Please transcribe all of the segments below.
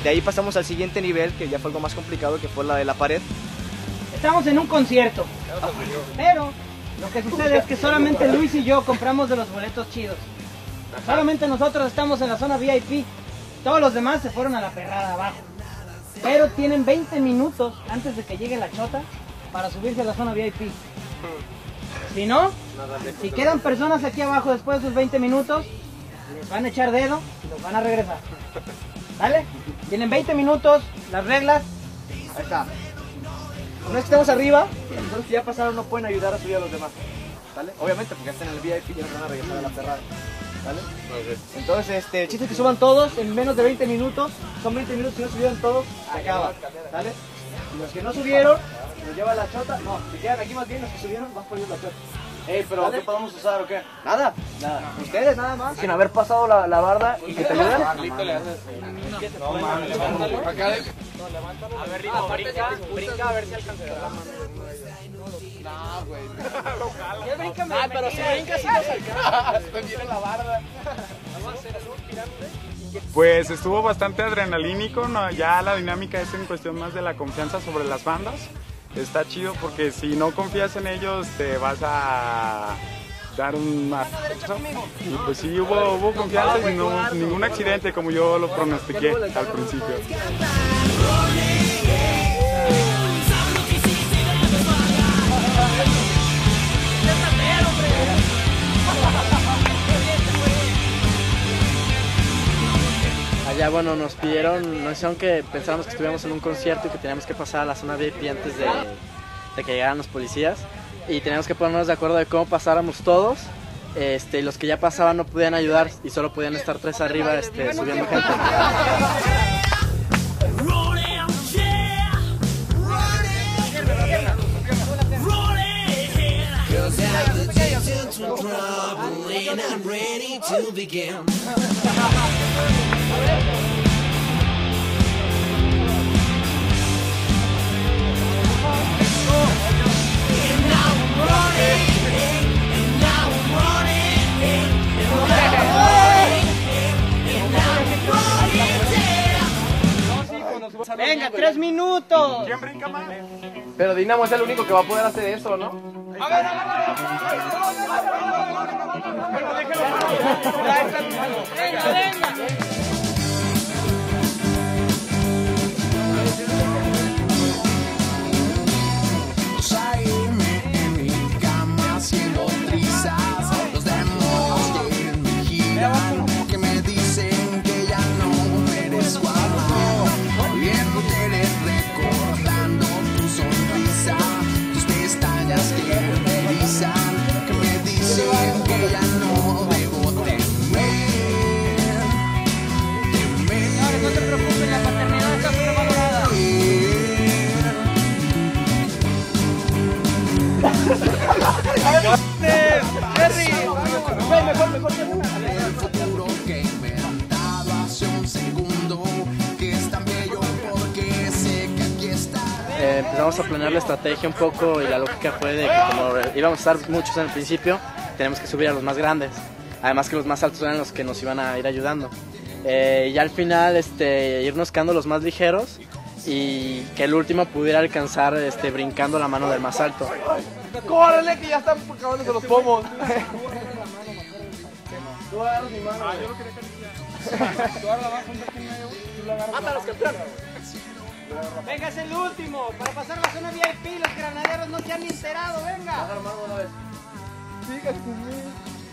De ahí pasamos al siguiente nivel, que ya fue algo más complicado, que fue la de la pared. Estamos en un concierto, pero lo que sucede es que solamente Luis y yo compramos de los boletos chidos. Solamente nosotros estamos en la zona VIP. Todos los demás se fueron a la perrada abajo. Pero tienen 20 minutos antes de que llegue la chota para subirse a la zona VIP. Si no, si quedan personas aquí abajo después de sus 20 minutos, les van a echar dedo y los van a regresar. ¿Vale? Tienen 20 minutos, las reglas. Ahí está. Una vez que estamos arriba, los que ya pasaron no pueden ayudar a subir a los demás. ¿Vale? Obviamente, porque están en el VIP y ya no van a regresar a la perrada. ¿Vale? Entonces, el chiste es que suban todos en menos de 20 minutos. Son 20 minutos, si no subieron todos, se acaba. ¿Vale? Y los que no subieron, los lleva la chota. No, si quedan aquí más bien, los que subieron, van por ellos la chota. Pero ¿vale? ¿Qué podemos usar o qué? Nada, nada. Ustedes nada más. Sin haber pasado la barda y que te ayuden. No mames, levántalo. Acá de... A ver, Rico, brinca a ver si alcanza. No, güey. Pero si brinca, sí nos alcanza. Estoy bien en la barda. Pues estuvo bastante adrenalínico, ¿no? Ya la dinámica es en cuestión más de la confianza sobre las bandas. Está chido porque si no confías en ellos te vas a dar un marcazo. Y pues sí, hubo confianza y no, ningún accidente como yo lo pronostiqué al principio. Allá, bueno, nos hicieron que pensáramos que estuviéramos en un concierto y que teníamos que pasar a la zona VIP antes de que llegaran los policías. Y teníamos que ponernos de acuerdo de cómo pasáramos todos. Y los que ya pasaban no podían ayudar y solo podían estar 3 arriba subiendo gente. Venga, 3 minutos. ¿Quién brinca más? Pero Dinamo es el único que va a poder hacer eso, ¿no? Venga, venga. En mi cama haciendo trizas, los demonios quieren me giran, que me dicen que ya no merezco amor, viéndote recordando tu sonrisa, tus pestañas que me erizan, que me dicen que ya no debo temer. No te preocupes, la paternidad está sobrevalorada. Futuro que me han dado hace un segundo, que es tan bello porque sé que aquí está. Empezamos a planear la estrategia un poco y la lógica fue de que como íbamos a estar muchos en el principio, tenemos que subir a los más grandes. Además que los más altos eran los que nos iban a ir ayudando. Y al final irnos quedando los más ligeros y que el último pudiera alcanzar brincando la mano del más alto. ¡Córrele que ya están acabándose los pomos! Tú agarras mi mano. Yo lo quería acariciar. Tú agarras abajo, un pequeño medio, tú lo agarras. ¡Mátalos, campeón! Venga, es el último. Para pasar la zona VIP, los granaderos no se han ni enterado. Venga. Agarra mano una vez. Siga conmigo.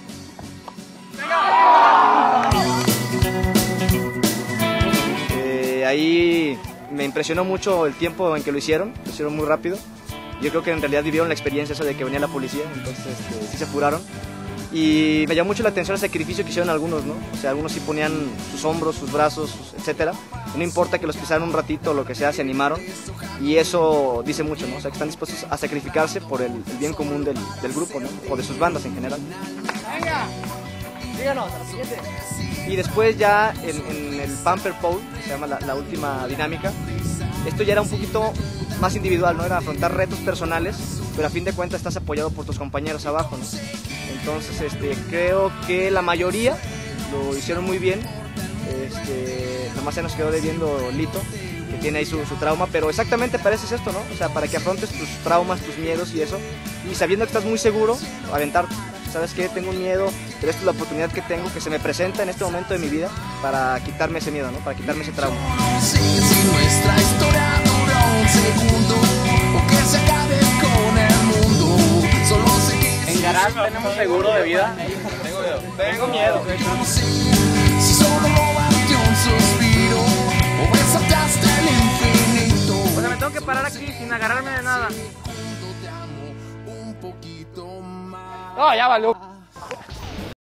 Ahí me impresionó mucho el tiempo en que lo hicieron muy rápido. Yo creo que en realidad vivieron la experiencia eso de que venía la policía, entonces sí se apuraron. Y me llamó mucho la atención el sacrificio que hicieron algunos, ¿no? O sea, algunos sí ponían sus hombros, sus brazos, etcétera. No importa que los pisaran un ratito o lo que sea, se animaron. Y eso dice mucho, ¿no? O sea, que están dispuestos a sacrificarse por el bien común del grupo, ¿no? O de sus bandas en general. Venga. Díganos, a la siguiente. Y después ya en el Pamper Pole, que se llama la última dinámica, esto ya era un poquito más individual, ¿no? Era afrontar retos personales, pero a fin de cuentas estás apoyado por tus compañeros abajo, ¿no? Entonces creo que la mayoría lo hicieron muy bien Nomás se nos quedó debiendo Lito, que tiene ahí su trauma, pero exactamente para eso es esto, ¿no? O sea, para que afrontes tus traumas, tus miedos y eso, y sabiendo que estás muy seguro, aventarte. ¿Sabes qué? Tengo un miedo, pero esta es la oportunidad que tengo, que se me presenta en este momento de mi vida para quitarme ese miedo, ¿no? Para quitarme ese trauma. No sé si nuestra historia dura un segundo o que se acabe con el mundo. Solo sé que En Garage tenemos seguro de vida. Tengo miedo. no sé si solo robaste un suspiro o besaste el infinito. O sea, me tengo que parar aquí sin agarrarme de nada. Te amo un poquito más. No, ya valió.